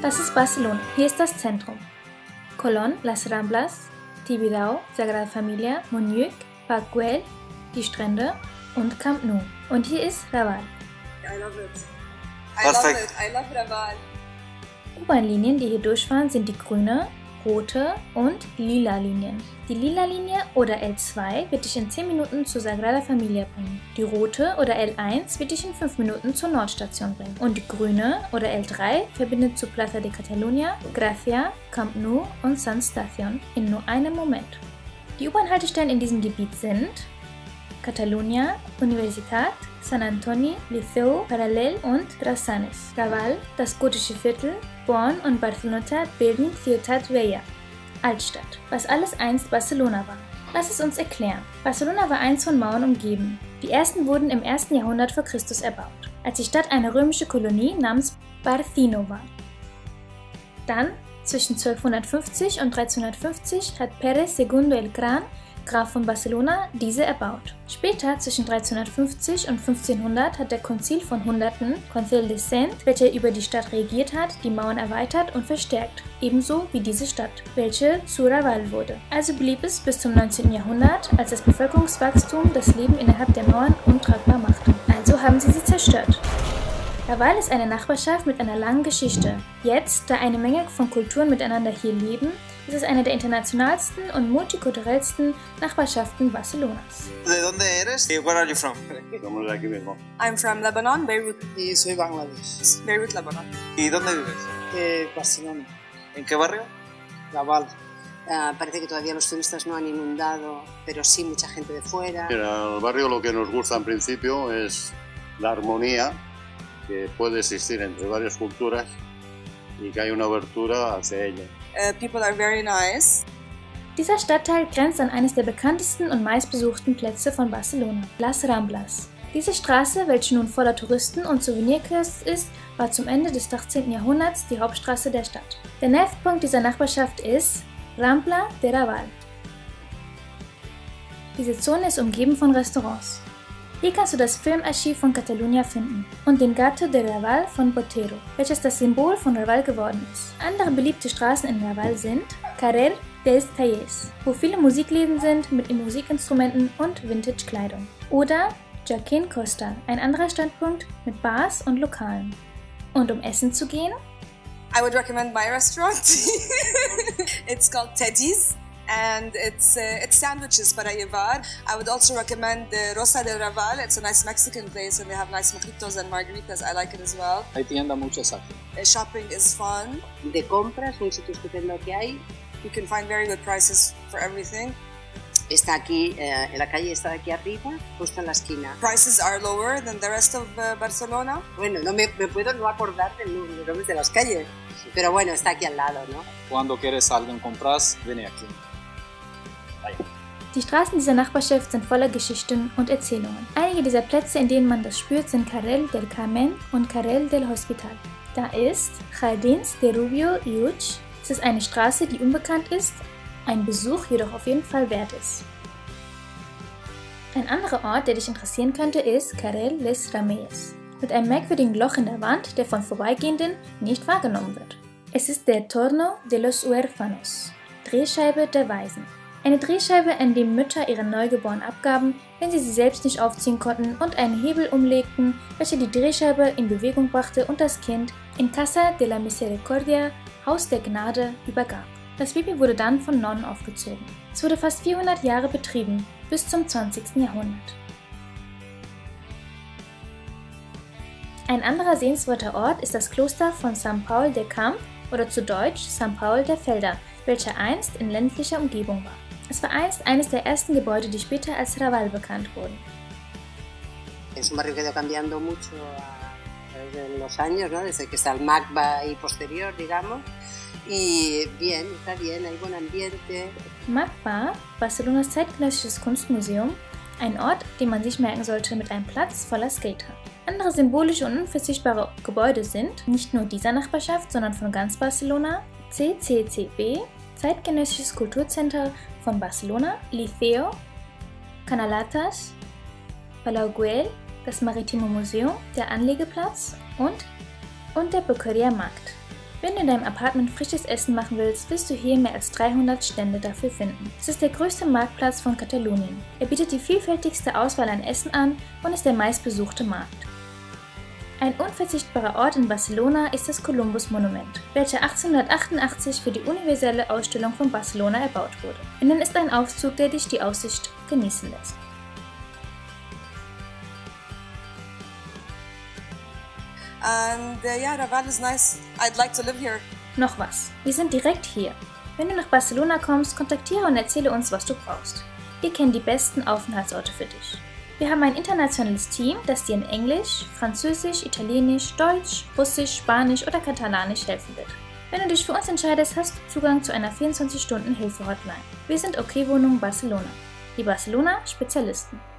Das ist Barcelona. Hier ist das Zentrum. Colón, Las Ramblas, Tibidabo, Sagrada Familia, Montjuïc, Parc Güell, die Strände und Camp Nou. Und hier ist Raval. I love it. Perfect. I love Raval. U-Bahn-Linien, die hier durchfahren, sind die grüne, rote und lila Linien. Die lila Linie oder L2 wird dich in 10 Minuten zur Sagrada Familia bringen. Die rote oder L1 wird dich in 5 Minuten zur Nordstation bringen. Und die grüne oder L3 verbindet zu Plaza de Catalunya, Gracia, Camp Nou und San Stacion in nur einem Moment. Die U-Bahn-Haltestellen in diesem Gebiet sind Catalunya, Universitat, San Antoni, Liceu, Parallel und Drassanes. Raval, das gotische Viertel, Born und Barcelona bilden Ciutat Vella, Altstadt, was alles einst Barcelona war. Lass es uns erklären. Barcelona war einst von Mauern umgeben. Die ersten wurden im 1. Jahrhundert vor Christus erbaut, als die Stadt eine römische Kolonie namens Barcino war. Dann, zwischen 1250 und 1350, hat Pérez II el Gran, Graf von Barcelona, diese erbaut. Später, zwischen 1350 und 1500, hat der Konzil von Hunderten, Concil de Cent, welcher über die Stadt regiert hat, die Mauern erweitert und verstärkt, ebenso wie diese Stadt, welche zu Raval wurde. Also blieb es bis zum 19. Jahrhundert, als das Bevölkerungswachstum das Leben innerhalb der Mauern untragbar machte. Also haben sie zerstört. Raval ist eine Nachbarschaft mit einer langen Geschichte. Jetzt, da eine Menge von Kulturen miteinander hier leben, ist es eine der internationalsten und multikulturellsten Nachbarschaften Barcelonas. ¿De dónde eres? Where are you from? Somos de aquí mismo. I'm from Lebanon, Beirut. Y soy Bangladesh. Beirut, Lebanon. ¿Y dónde vives? Barcelona, ¿En qué barrio? Raval. Parece que todavía los turistas no han inundado, pero sí mucha gente de fuera. Mira, al barrio lo que nos gusta en principio es la armonía que puede existir entre varias culturas y que hay una abertura hacia ella. People are very nice. Dieser Stadtteil grenzt an eines der bekanntesten und meistbesuchten Plätze von Barcelona, Las Ramblas. Diese Straße, welche nun voller Touristen und Souvenirkiosks ist, war zum Ende des 18. Jahrhunderts die Hauptstraße der Stadt. Der Nervpunkt dieser Nachbarschaft ist Rambla de Raval. Diese Zone ist umgeben von Restaurants. Hier kannst du das Filmarchiv von Catalunya finden und den Gato de Raval von Botero, welches das Symbol von Raval geworden ist. Andere beliebte Straßen in Raval sind Carrer dels Tallers, wo viele Musikläden sind mit Musikinstrumenten und Vintage-Kleidung. Oder Joaquín Costa, ein anderer Standpunkt mit Bars und Lokalen. Und um essen zu gehen? I would recommend my restaurant. It's called Teddy's. And it's sandwiches para llevar. I would also recommend the Rosa del Raval. It's a nice Mexican place and they have nice mojitos and margaritas. I like it as well. Hay tienda muchos aquí. Shopping is fun. De compras, un sitio estupendo que hay. You can find very good prices for everything. Está aquí, en la calle está de aquí arriba, justo en la esquina. Prices are lower than the rest of Barcelona. Bueno, no me puedo no acordar de los nombres de las calles, pero bueno, está aquí al lado, ¿no? Cuando quieres algo en compras, ven aquí. Die Straßen dieser Nachbarschaft sind voller Geschichten und Erzählungen. Einige dieser Plätze, in denen man das spürt, sind Carrer del Carmen und Carrer del Hospital. Da ist Jardins de Rubio y Uch. Es ist eine Straße, die unbekannt ist, ein Besuch jedoch auf jeden Fall wert ist. Ein anderer Ort, der dich interessieren könnte, ist Carrer les Ramelles, mit einem merkwürdigen Loch in der Wand, der von Vorbeigehenden nicht wahrgenommen wird. Es ist der Torno de los Huérfanos, Drehscheibe der Waisen. Eine Drehscheibe, an dem Mütter ihre Neugeborenen abgaben, wenn sie selbst nicht aufziehen konnten und einen Hebel umlegten, welcher die Drehscheibe in Bewegung brachte und das Kind in Casa de la Misericordia, Haus der Gnade, übergab. Das Baby wurde dann von Nonnen aufgezogen. Es wurde fast 400 Jahre betrieben, bis zum 20. Jahrhundert. Ein anderer sehenswerter Ort ist das Kloster von San Paul de Camp oder zu Deutsch San Paul der Felder, welcher einst in ländlicher Umgebung war. Es war einst eines der ersten Gebäude, die später als Raval bekannt wurden. Es un barrio que ha ido cambiando mucho en los años, ¿no? Desde que está el MACBA y posterior, digamos. Y bien, está bien, hay buen ambiente. MACBA, Barcelonas zeitgenössisches Kunstmuseum, ein Ort, den man sich merken sollte mit einem Platz voller Skater. Andere symbolische und unverzichtbare Gebäude sind, nicht nur dieser Nachbarschaft, sondern von ganz Barcelona, CCCB, Zeitgenössisches Kulturzentrum von Barcelona, Liceo, Canalatas, Palau Güell, das Maritime Museum, der Anlegeplatz und der Böckeria Markt. Wenn du in deinem Apartment frisches Essen machen willst, wirst du hier mehr als 300 Stände dafür finden. Es ist der größte Marktplatz von Katalonien. Er bietet die vielfältigste Auswahl an Essen an und ist der meistbesuchte Markt. Ein unverzichtbarer Ort in Barcelona ist das Columbus-Monument, welcher 1888 für die universelle Ausstellung von Barcelona erbaut wurde. Innen ist ein Aufzug, der dich die Aussicht genießen lässt. And yeah, Raval is nice. I'd like to live here. Noch was, wir sind direkt hier. Wenn du nach Barcelona kommst, kontaktiere und erzähle uns, was du brauchst. Wir kennen die besten Aufenthaltsorte für dich. Wir haben ein internationales Team, das dir in Englisch, Französisch, Italienisch, Deutsch, Russisch, Spanisch oder Katalanisch helfen wird. Wenn du dich für uns entscheidest, hast du Zugang zu einer 24-Stunden-Hilfe-Hotline. Wir sind OK Wohnungen Barcelona, die Barcelona-Spezialisten.